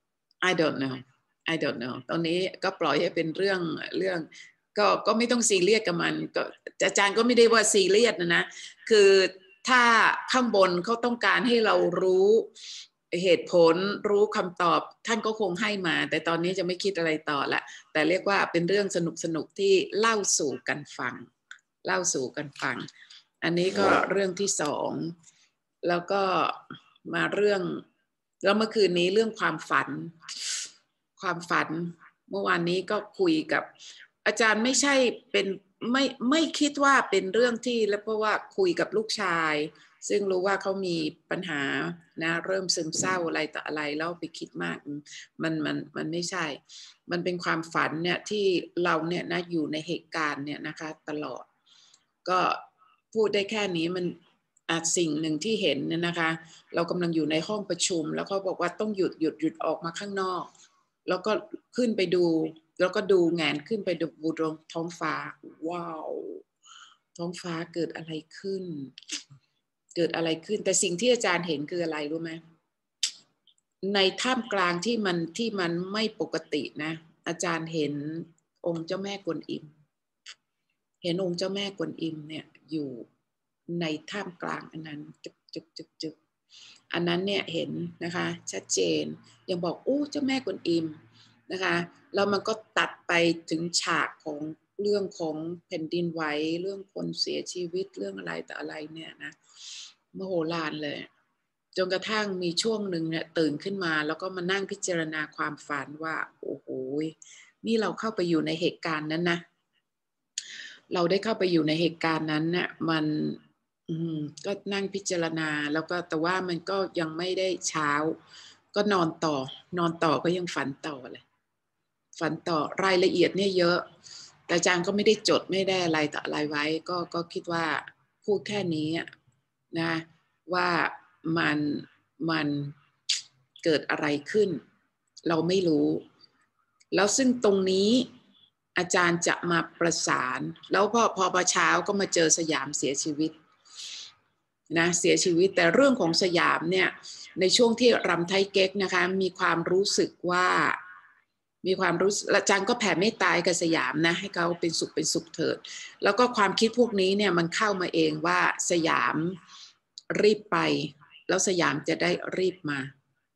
I don't know I don't know ตอนนี้ก็ปล่อยให้เป็นเรื่องเรื่องก็ก็ไม่ต้องซีเรียสกับมันก็อาจารย์ก็ไม่ได้ว่าซีเรียสนะนะคือถ้าข้างบนเขาต้องการให้เรารู้เหตุผลรู้คำตอบท่านก็คงให้มาแต่ตอนนี้จะไม่คิดอะไรต่อละแต่เรียกว่าเป็นเรื่องสนุกสนุกที่เล่าสู่กันฟังเล่าสู่กันฟังอันนี้ก็เรื่องที่สองแล้วก็มาเรื่องแล้วเมื่อคืนนี้เรื่องความฝันความฝันเมื่อวานนี้ก็คุยกับอาจารย์ไม่ใช่เป็นไม่ไม่คิดว่าเป็นเรื่องที่แล้วเพราะว่าคุยกับลูกชายซึ่งรู้ว่าเขามีปัญหานะเริ่มซึมเศร้าอะไรต่ออะไรแล้วไปคิดมากมันมันมันไม่ใช่มันเป็นความฝันเนี่ยที่เราเนี่ยนะอยู่ในเหตุการณ์เนี่ยนะคะตลอดก็พูดได้แค่นี้มันอาจสิ่งหนึ่งที่เห็นเนี่ยนะคะเรากำลังอยู่ในห้องประชุมแล้วเขาบอกว่าต้องหยุดหยุดหยุดออกมาข้างนอกแล้วก็ขึ้นไปดูแล้วก็ดูแงนขึ้นไปดูบนท้องฟ้าว้าวท้องฟ้าเกิดอะไรขึ้นเกิดอะไรขึ้นแต่สิ่งที่อาจารย์เห็นคืออะไรรู้ไหมในท่ามกลางที่มันที่มันไม่ปกตินะอาจารย์เห็นองค์เจ้าแม่กวนอิมเห็นองค์เจ้าแม่กวนอิมเนี่ยอยู่ในท่ามกลางอันนั้นจึกจึกจึกจึกอันนั้นเนี่ยเห็นนะคะชัดเจนยังบอกอู้เจ้าแม่กวนอิมนะคะแล้วมันก็ตัดไปถึงฉากของเรื่องของแผ่นดินไหวเรื่องคนเสียชีวิตเรื่องอะไรแต่อะไรเนี่ยนะมโหฬารเลยจนกระทั่งมีช่วงหนึ่งเนี่ยตื่นขึ้นมาแล้วก็มานั่งพิจารณาความฝันว่าโอ้โหนี่เราเข้าไปอยู่ในเหตุการณ์นั้นนะเราได้เข้าไปอยู่ในเหตุการณ์นั้นเนี่ยมันก็นั่งพิจารณาแล้วก็แต่ว่ามันก็ยังไม่ได้เช้าก็นอนต่อนอนต่อก็ยังฝันต่อเลยฝันต่อรายละเอียดเนี่ยเยอะแต่อาจารย์ก็ไม่ได้จดไม่ได้อะไรต่ออะไรไว้ก็ก็คิดว่าพูดแค่นี้นะว่ามันมันเกิดอะไรขึ้นเราไม่รู้แล้วซึ่งตรงนี้อาจารย์จะมาประสานแล้วพอพอพอเช้าก็มาเจอสยามเสียชีวิตนะเสียชีวิตแต่เรื่องของสยามเนี่ยในช่วงที่รำไทยเก๊กนะคะมีความรู้สึกว่ามีความรู้อาจารย์ก็แผ่เมตตากับสยามนะให้เขาเป็นสุขเป็นสุขเถิดแล้วก็ความคิดพวกนี้เนี่ยมันเข้ามาเองว่าสยามรีบไปแล้วสยามจะได้รีบมา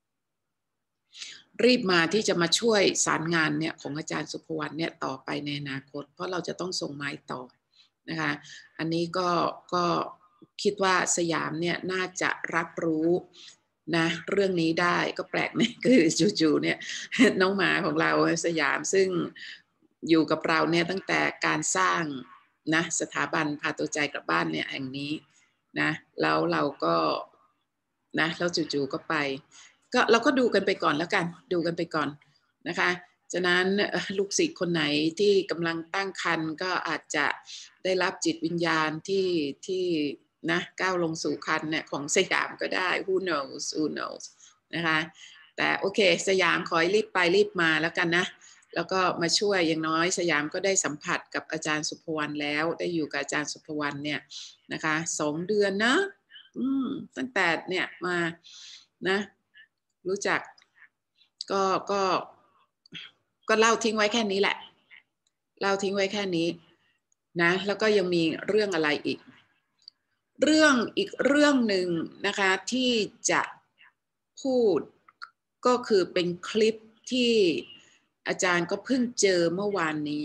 รีบมาที่จะมาช่วยสารงานเนี่ยของอาจารย์สุภวรรณเนี่ยต่อไปในอนาคตเพราะเราจะต้องส่งไม้ต่อนะคะอันนี้ก็ก็คิดว่าสยามเนี่ยน่าจะรับรู้นะเรื่องนี้ได้ก็แปลกนะคือจู่ๆเนี่ยน้องหมาของเราสยามซึ่งอยู่กับเราเนี่ยตั้งแต่การสร้างนะสถาบันพาตัวใจกลับบ้านเนี่ยแห่งนี้นะแล้วเราก็นะแล้วจู่ๆก็ไปก็เราก็ดูกันไปก่อนแล้วกันดูกันไปก่อนนะคะฉะนั้นลูกศิษย์คนไหนที่กำลังตั้งครรภ์ก็อาจจะได้รับจิตวิญญาณที่ที่นะก้าวลงสู่ครรภ์เนี่ยของสยามก็ได้ who knows who knows นะคะแต่โอเคสยามขอให้รีบไปรีบมาแล้วกันนะแล้วก็มาช่วยอย่างน้อยสยามก็ได้สัมผัสกับอาจารย์สุภวรรณแล้วได้อยู่กับอาจารย์สุภวรรณเนี่ยนะคะสองเดือนนะอืมตั้งแต่เนี่ยมานะรู้จักก็ก็ก็เล่าทิ้งไว้แค่นี้แหละเราทิ้งไว้แค่นี้นะแล้วก็ยังมีเรื่องอะไรอีกเรื่องอีกเรื่องหนึ่งนะคะที่จะพูดก็คือเป็นคลิปที่อาจารย์ก็เพิ่งเจอเมื่อวานนี้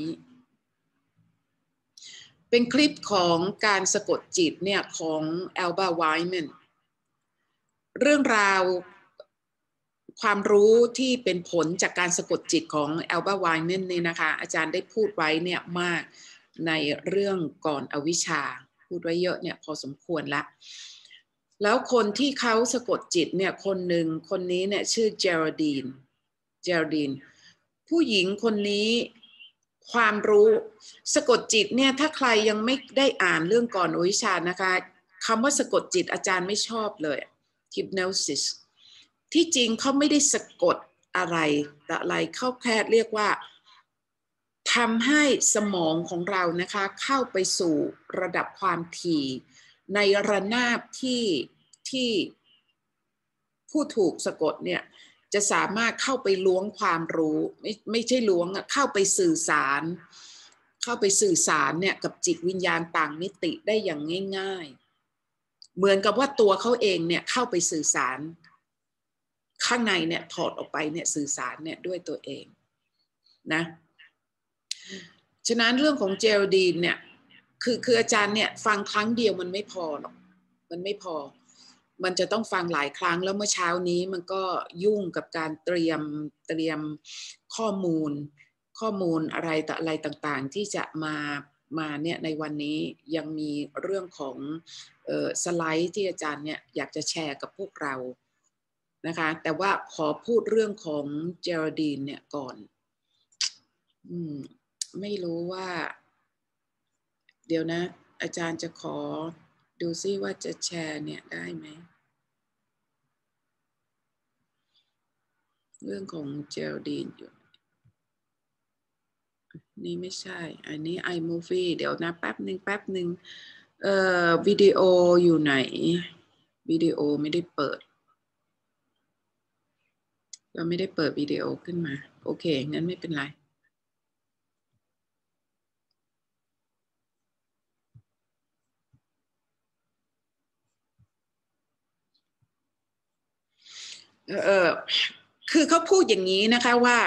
เป็นคลิปของการสะกดจิตเนี่ยของแอลบาไวแมนเรื่องราวความรู้ที่เป็นผลจากการสะกดจิตของแอลบาไวแมนนี่นะคะอาจารย์ได้พูดไว้เนี่ยมากในเรื่องก่อนอวิชชาพูดไว้เยอะเนี่ยพอสมควรละแล้วคนที่เขาสะกดจิตเนี่ยคนหนึ่งคนนี้เนี่ยชื่อเจอร์ดีนเจอร์ดีนผู้หญิงคนนี้ความรู้สะกดจิตเนี่ยถ้าใครยังไม่ได้อ่านเรื่องก่อนอวิชชานะคะคำว่าสะกดจิตอาจารย์ไม่ชอบเลย hypnosis ที่จริงเขาไม่ได้สะกดอะไรแต่อะไรเขาแค่เรียกว่าทำให้สมองของเรานะคะเข้าไปสู่ระดับความถี่ในระนาบที่ที่ผู้ถูกสะกดเนี่ยจะสามารถเข้าไปล้วงความรู้ไม่ไม่ใช่ล้วงเข้าไปสื่อสารเข้าไปสื่อสารเนี่ยกับจิตวิญญาณต่างมิติได้อย่างง่ายๆเหมือนกับว่าตัวเขาเองเนี่ยเข้าไปสื่อสารข้างในเนี่ยถอดออกไปเนี่ยสื่อสารเนี่ยด้วยตัวเองนะฉะนั้นเรื่องของเจลดีนเนี่ยคือคืออาจารย์เนี่ยฟังครั้งเดียวมันไม่พอหรอกมันไม่พอมันจะต้องฟังหลายครั้งแล้วเมื่อเช้านี้มันก็ยุ่งกับการเตรียมเตรียมข้อมูลข้อมูลอะไรต่ออะไรต่างๆที่จะมามาเนี่ยในวันนี้ยังมีเรื่องของเอ่อสไลด์ที่อาจารย์เนี่ยอยากจะแชร์กับพวกเรานะคะแต่ว่าขอพูดเรื่องของเจอร์ดีนเนี่ยก่อนอืมไม่รู้ว่าเดี๋ยวนะอาจารย์จะขอดูซิว่าจะแชร์เนี่ยได้ไหมเรื่องของเจลดีนอยู่นี่ไม่ใช่อันนี้ iMovie เดี๋ยวนะแป๊บหนึ่งแป๊บหนึ่งเอ่อวิดีโออยู่ไหนวิดีโอไม่ได้เปิดเราไม่ได้เปิดวิดีโอขึ้นมาโอเคงั้นไม่เป็นไรเออคือเขาพูดอย่างนี้นะคะว่า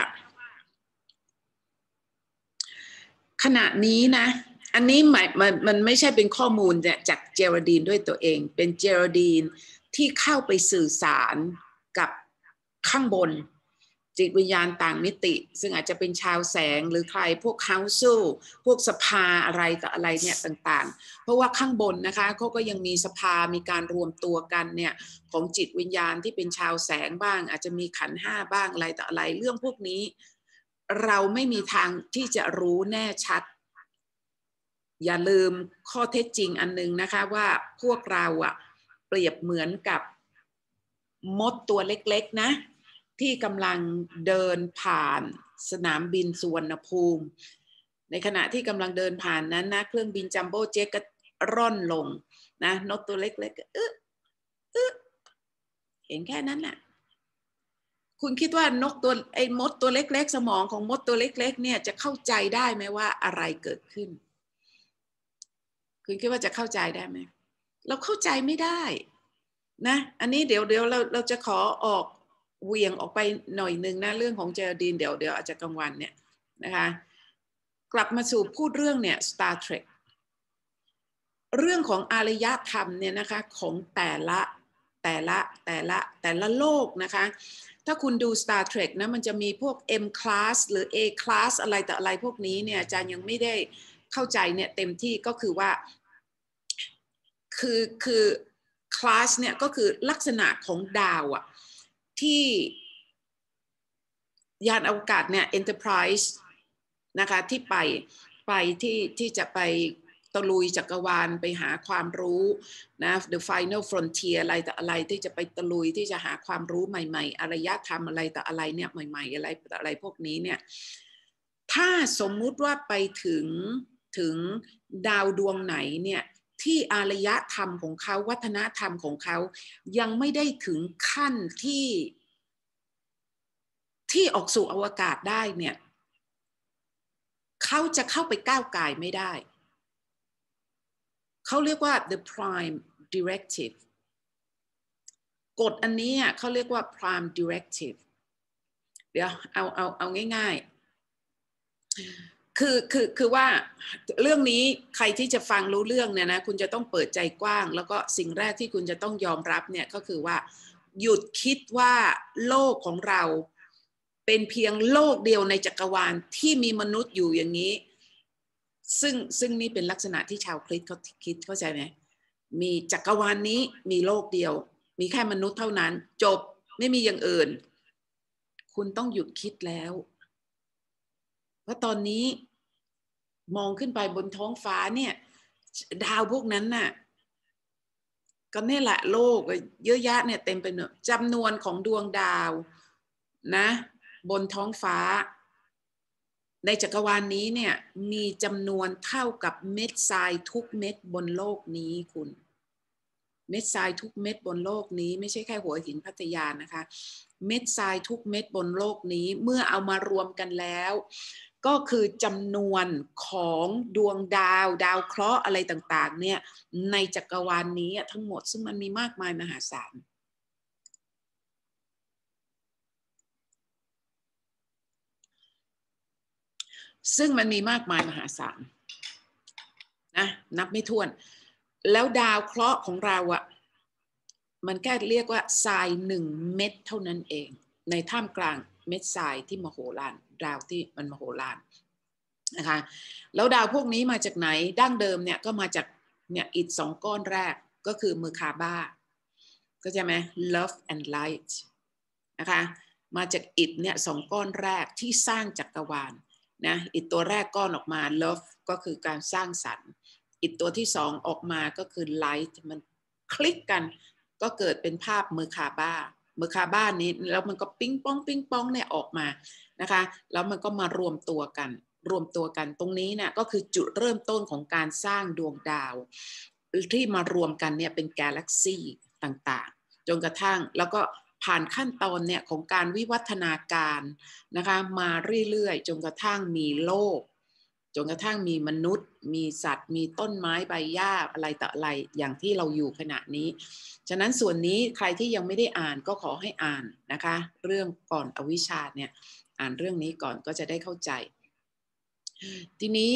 ขณะนี้นะอันนี้หมายมันมันไม่ใช่เป็นข้อมูลจากเจอร์ดีนด้วยตัวเองเป็นเจอร์ดีนที่เข้าไปสื่อสารกับข้างบนจิตวิญญาณต่างมิติซึ่งอาจจะเป็นชาวแสงหรือใครพวก council พวกสภาอะไรต่ออะไรเนี่ยต่างๆเพราะว่าข้างบนนะคะเขาก็ยังมีสภามีการรวมตัวกันเนี่ยของจิตวิญญาณที่เป็นชาวแสงบ้างอาจจะมีขันธ์ห้าบ้างอะไรต่ออะไรเรื่องพวกนี้เราไม่มีทางที่จะรู้แน่ชัดอย่าลืมข้อเท็จจริงอันนึงนะคะว่าพวกเราอะเปรียบเหมือนกับมดตัวเล็กๆนะที่กำลังเดินผ่านสนามบินสุวรรณภูมิในขณะที่กำลังเดินผ่านนั้นนะเครื่องบินจัมโบ้เจ็ตก็ร่อนลงนะนกตัวเล็กๆเอ๊ะเอ๊ะเห็นแค่นั้นแหละคุณคิดว่านกตัวไอ้มดตัวเล็กๆสมองของมดตัวเล็กๆเนี่ยจะเข้าใจได้ไหมว่าอะไรเกิดขึ้นคุณคิดว่าจะเข้าใจได้ไหมเราเข้าใจไม่ได้นะอันนี้เดี๋ยวเดี๋ยวเราเราจะขอออกเวียงออกไปหน่อยนึงนะเรื่องของเจอร์ดีนเดี๋ยวเดี๋ยวอาจจะกลางวันเนี่ยนะคะกลับมาสู่พูดเรื่องเนี่ย Star Trek เรื่องของอารยธรรมเนี่ยนะคะของแต่ละแต่ละแต่ละแต่ละโลกนะคะถ้าคุณดู Star Trek นะมันจะมีพวก M class หรือ A class อะไรแต่อะไรพวกนี้เนี่ยอาจารย์ยังไม่ได้เข้าใจเนี่ยเต็มที่ก็คือว่าคือคือคลาสเนี่ยก็คือลักษณะของดาวอะที่ยานอวกาศเนี่ย Enterprise นะคะที่ไปไปที่ที่จะไปตะลุยจักรวาลไปหาความรู้นะ The Final Frontier อะไรแต่อะไรที่จะไปตะลุยที่จะหาความรู้ใหม่ๆอารยธรรมอะไรแต่อะไรเนี่ยใหม่ๆอะไรแต่อะไรพวกนี้เนี่ยถ้าสมมุติว่าไปถึงถึงดาวดวงไหนเนี่ยที่อารยธรรมของเขาวัฒนธรรมของเขายังไม่ได้ถึงขั้นที่ที่ออกสู่อวกาศได้เนี่ยเขาจะเข้าไปก้าวไก่ไม่ได้เขาเรียกว่า the prime directive กฎอันนี้เขาเรียกว่า prime directive เดี๋ยวเอาเอาเอาง่ายๆคือคือคือว่าเรื่องนี้ใครที่จะฟังรู้เรื่องเนี่ยนะคุณจะต้องเปิดใจกว้างแล้วก็สิ่งแรกที่คุณจะต้องยอมรับเนี่ยก็คือว่าหยุดคิดว่าโลกของเราเป็นเพียงโลกเดียวในจักรวาลที่มีมนุษย์อยู่อย่างนี้ซึ่งซึ่งนี่เป็นลักษณะที่ชาวคริสต์เขาคิดเข้าใจไหมมีจักรวาลนี้มีโลกเดียวมีแค่มนุษย์เท่านั้นจบไม่มีอย่างอื่นคุณต้องหยุดคิดแล้วเพราะตอนนี้มองขึ้นไปบนท้องฟ้าเนี่ยดาวพวกนั้นน่ะก็นี่แหละโลกเยอะแยะเนี่ยเต็มไปหมดจำนวนของดวงดาวนะบนท้องฟ้าในจักรวาลนี้เนี่ยมีจำนวนเท่ากับเม็ดทรายทุกเม็ดบนโลกนี้คุณเม็ดทรายทุกเม็ดบนโลกนี้ไม่ใช่แค่หัวหินพัทยานะคะเม็ดทรายทุกเม็ดบนโลกนี้เมื่อเอามารวมกันแล้วก็คือจำนวนของดวงดาวดาวเคราะห์อะไรต่างๆเนี่ยในจักรวาลนี้ทั้งหมดซึ่งมันมีมากมายมหาศาลซึ่งมันมีมากมายมหาศาลนะนับไม่ถ้วนแล้วดาวเคราะห์ของเราอะมันแค่เรียกว่าทรายหนึ่งเม็ดเท่านั้นเองในท่ามกลางเม็ดทรายที่มโหฬารดาวที่มันมโหฬารนะคะแล้วดาวพวกนี้มาจากไหนดั้งเดิมเนี่ยก็มาจากเนี่ยอิฐสองก้อนแรกก็คือเมอร์คาบาก็ใช่ไหม love and light นะคะมาจากอิฐเนี่ยสองก้อนแรกที่สร้างจักรวาลนะอิฐตัวแรกก้อนออกมา love ก็คือการสร้างสรรค์อิฐตัวที่สองออกมาก็คือ light มันคลิกกันก็เกิดเป็นภาพเมอร์คาบาเมอร์คาบานี้แล้วมันก็ปิ้งป้องปิ้งป้องเนี่ยออกมานะคะแล้วมันก็มารวมตัวกันรวมตัวกันตรงนี้เนี่ยก็คือจุดเริ่มต้นของการสร้างดวงดาวที่มารวมกันเนี่ยเป็นกาแล็กซี่ต่างๆจนกระทั่งแล้วก็ผ่านขั้นตอนเนี่ยของการวิวัฒนาการนะคะมาเรื่อยๆจนกระทั่งมีโลกจนกระทั่งมีมนุษย์มีสัตว์มีต้นไม้ใบหญ้าอะไรต่ออะไรอย่างที่เราอยู่ขณะนี้ฉะนั้นส่วนนี้ใครที่ยังไม่ได้อ่านก็ขอให้อ่านนะคะเรื่องก่อนอวิชชาเนี่ยอ่านเรื่องนี้ก่อนก็จะได้เข้าใจทีนี้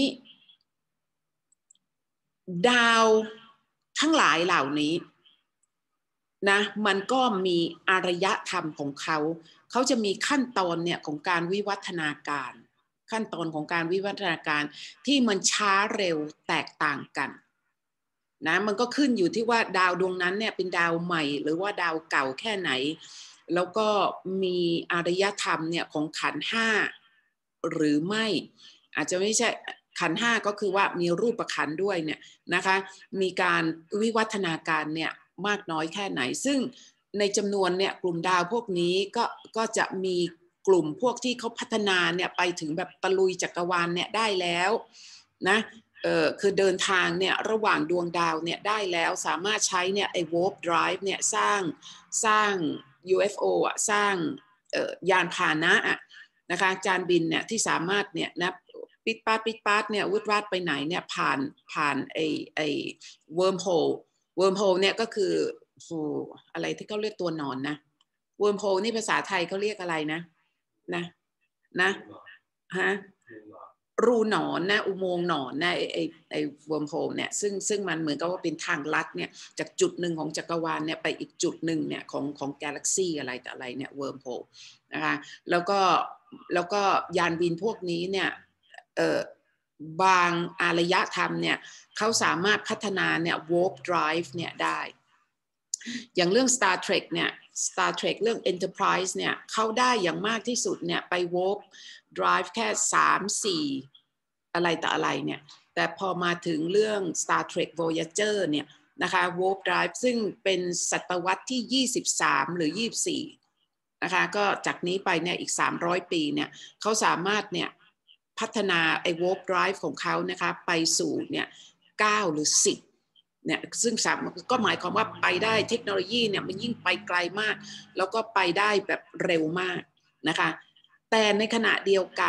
ดาวทั้งหลายเหล่านี้นะมันก็มีอารยธรรมของเขาเขาจะมีขั้นตอนเนี่ยของการวิวัฒนาการขั้นตอนของการวิวัฒนาการที่มันช้าเร็วแตกต่างกันนะมันก็ขึ้นอยู่ที่ว่าดาวดวงนั้นเนี่ยเป็นดาวใหม่หรือว่าดาวเก่าแค่ไหนแล้วก็มีอารยธรรมเนี่ยของขันธ์ห้าหรือไม่อาจจะไม่ใช่ขันธ์ห้าก็คือว่ามีรูปขันธ์ด้วยเนี่ยนะคะมีการวิวัฒนาการเนี่ยมากน้อยแค่ไหนซึ่งในจำนวนเนี่ยกลุ่มดาวพวกนี้ก็ก็จะมีกลุ่มพวกที่เขาพัฒนาเนี่ยไปถึงแบบตะลุยจักรวาลเนี่ยได้แล้วนะเอ่อคือเดินทางเนี่ยระหว่างดวงดาวเนี่ยได้แล้วสามารถใช้เนี่ยไอ้ warp drive เนี่ยสร้างสร้าง ยู เอฟ โอ อ่ะสร้างเอ่อยานพาหนะอ่ะนะคะจานบินเนี่ยที่สามารถเนี่ยนะปิดปาดปิดปาดเนี่ยวุดวาดไปไหนเนี่ยผ่านผ่านไอ้ไอ้ wormhole wormhole เนี่ยก็คืออะไรที่เขาเรียกตัวหนอนนะ wormhole นี่ภาษาไทยเขาเรียกอะไรนะนะนะฮะรูหนอนนะอุโมงค์หนอนนะไอ้ไอ้ไอ้ wormhole เนี่ยซึ่งซึ่งมันเหมือนกับว่าเป็นทางลัดเนี่ยจากจุดหนึ่งของจักรวาลเนี่ยไปอีกจุดหนึ่งเนี่ยของของกาแล็กซี่อะไรแต่อะไรเนี่ย wormhole นะคะแล้วก็แล้วก็ยานบินพวกนี้เนี่ยเอ่อบางอารยธรรมเนี่ยเขาสามารถพัฒนาเนี่ย warp drive เนี่ยได้อย่างเรื่อง Star Trek เนี่ย Star Trek เรื่อง Enterprise เนี่ยเขาได้อย่างมากที่สุดเนี่ยไป warp drive แค่สาม สี่อะไรต่ออะไรเนี่ยแต่พอมาถึงเรื่อง Star Trek Voyager เนี่ยนะคะ warp drive ซึ่งเป็นศตวรรษที่ยี่สิบสามหรือยี่สิบสี่นะคะก็จากนี้ไปเนี่ยอีกสามร้อยปีเนี่ยเขาสามารถเนี่ยพัฒนาไอ้ warp drive ของเขานะคะไปสู่เนี่ยเก้าหรือสิบเนี่ยซึ่งสามก็หมายความว่าไปได้เทคโนโลยีเนี่ยมันยิ่งไปไกลมากแล้วก็ไปได้แบบเร็วมากนะคะแต่ในขณะเดียวกัน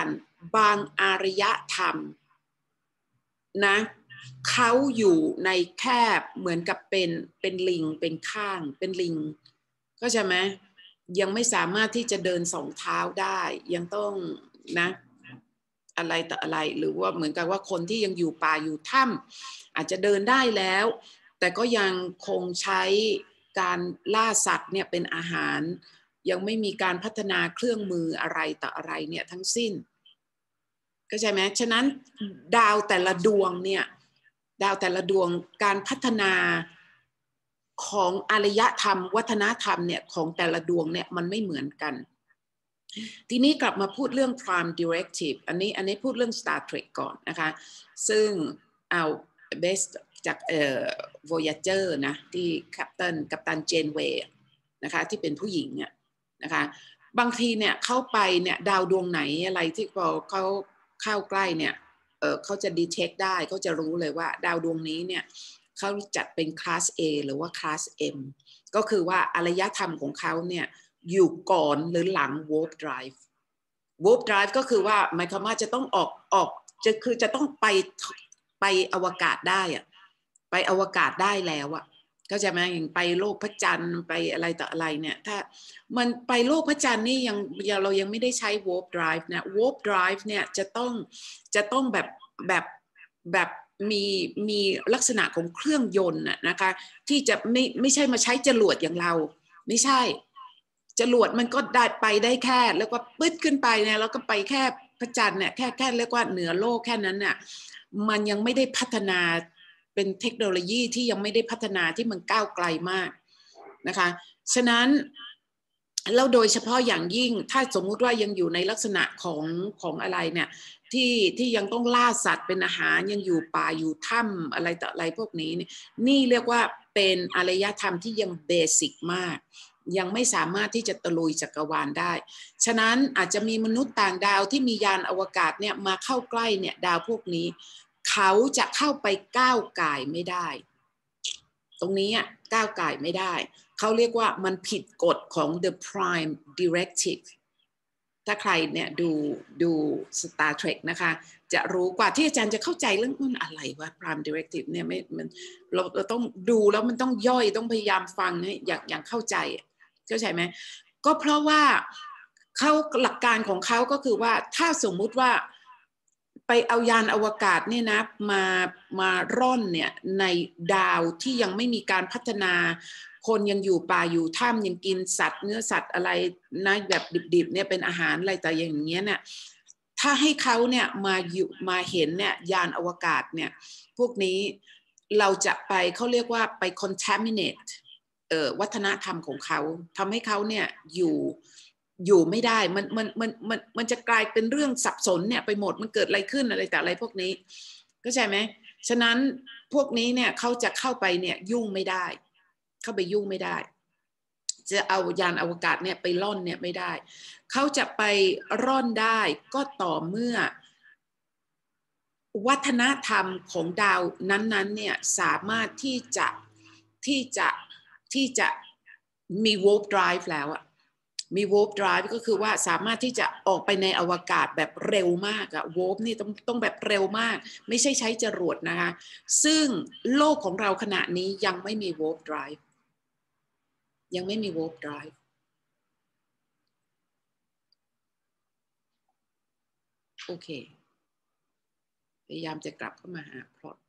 บางอารยธรรมนะเขาอยู่ในแคบเหมือนกับเป็นเป็นลิงเป็นข้างเป็นลิงเข้าใจไหมยังไม่สามารถที่จะเดินสองเท้าได้ยังต้องนะอะไรต่ออะไรหรือว่าเหมือนกับว่าคนที่ยังอยู่ป่าอยู่ถ้ำอาจจะเดินได้แล้วแต่ก็ยังคงใช้การล่าสัตว์เนี่ยเป็นอาหารยังไม่มีการพัฒนาเครื่องมืออะไรต่ออะไรเนี่ยทั้งสิ้นเข้าใจไหมฉะนั้นดาวแต่ละดวงเนี่ยดาวแต่ละดวงการพัฒนาของอารยธรรมวัฒนธรรมเนี่ยของแต่ละดวงเนี่ยมันไม่เหมือนกันทีนี้กลับมาพูดเรื่อง Prime Directive อันนี้อันนี้พูดเรื่อง Star Trek ก่อนนะคะซึ่งเอา based จากเอ่อ Voyager นะที่กัปตันกัปตันเจนเวย์นะคะที่เป็นผู้หญิงเนี่ยนะคะบางทีเนี่ยเข้าไปเนี่ยดาวดวงไหนอะไรที่พอเขาเข้าใกล้เนี่ยเออเขาจะ detect ได้เขาจะรู้เลยว่าดาวดวงนี้เนี่ยเขาจัดเป็นคลาส A หรือว่าคลาส M ก็คือว่าอารยธรรมของเขาเนี่ยอยู่ก่อนหรือหลัง warp drive warp drive ก็คือว่าหมายความว่าจะต้องออกออกจะคือจะต้องไปไปอวกาศได้อะไปอวกาศได้แล้วอะเข้าใจไหมอย่างไปโลกพระจันทร์ไปอะไรต่ออะไรเนี่ยถ้ามันไปโลกพระจันทร์นี่ยังเรายังไม่ได้ใช้ warp drive นะ warp drive เนี่ยจะต้องจะต้องแบบแบบแบบมีมีลักษณะของเครื่องยนต์นะคะที่จะไม่ไม่ใช่มาใช้จรวดอย่างเราไม่ใช่จรวดมันก็ได้ไปได้แค่แล้วก็ปึ๊ดขึ้นไปเนี่ยแล้วก็ไปแค่พระจันทร์เนี่ยแค่แค่เรียกว่าเหนือโลกแค่นั้นน่ะมันยังไม่ได้พัฒนาเป็นเทคโนโลยีที่ยังไม่ได้พัฒนาที่มันก้าวไกลมากนะคะฉะนั้นแล้วโดยเฉพาะอย่างยิ่งถ้าสมมุติว่ายังอยู่ในลักษณะของของอะไรเนี่ยที่ที่ยังต้องล่าสัตว์เป็นอาหารยังอยู่ป่าอยู่ถ้ำอะไรต่ออะไรพวกนี้นี่นี่เรียกว่าเป็นอารยธรรมที่ยังเบสิกมากยังไม่สามารถที่จะตะลุยจักรวาลได้ฉะนั้นอาจจะมีมนุษย์ต่างดาวที่มียานอวกาศเนี่ยมาเข้าใกล้เนี่ยดาวพวกนี้เขาจะเข้าไปก้าวก่ายไม่ได้ตรงนี้ก้าวก่ายไม่ได้เขาเรียกว่ามันผิดกฎของ the prime directive ถ้าใครเนี่ยดูดู Star Trek นะคะจะรู้กว่าที่อาจารย์จะเข้าใจเรื่องมันอะไรวะ prime directive เนี่ยไม่มันเราเราต้องดูแล้วมันต้องย่อยต้องพยายามฟังให้อย่างอย่างเข้าใจเข้าใจไหมก็เพราะว่าเขาหลักการของเขาก็คือว่าถ้าสมมุติว่าไปเอายานอวกาศเนี่ยนะมามาร่อนเนี่ยในดาวที่ยังไม่มีการพัฒนาคนยังอยู่ป่าอยู่ถ้ำยังกินสัตว์เนื้อสัตว์อะไรนะแบบดิบๆเนี่ยเป็นอาหารอะไรแต่อย่างเงี้ยเนี่ยถ้าให้เขาเนี่ยมาอยู่มาเห็นเนี่ยยานอวกาศเนี่ยพวกนี้เราจะไปเขาเรียกว่าไป contaminate เอ่อวัฒนธรรมของเขาทำให้เขาเนี่ยอยู่อยู่ไม่ได้มันมันมันมันมันจะกลายเป็นเรื่องสับสนเนี่ยไปหมดมันเกิดอะไรขึ้นอะไรแต่อะไรพวกนี้เข้าใจไหมฉะนั้นพวกนี้เนี่ยเขาจะเข้าไปเนี่ยยุ่งไม่ได้เข้าไปยุ่งไม่ได้จะเอายานอวกาศเนี่ยไปล่อนเนี่ยไม่ได้เขาจะไปร่อนได้ก็ต่อเมื่อวัฒนธรรมของดาวนั้นๆเนี่ยสามารถที่จะที่จะที่จะมี warp drive แล้วอะมี warp drive ก็คือว่าสามารถที่จะออกไปในอวกาศแบบเร็วมากอะ warp นี่ต้องต้องแบบเร็วมากไม่ใช่ใช้จรวดนะคะซึ่งโลกของเราขณะนี้ยังไม่มี warp drive ยังไม่มี warp drive โอเคพยายามจะกลับเข้ามาหาพล็อต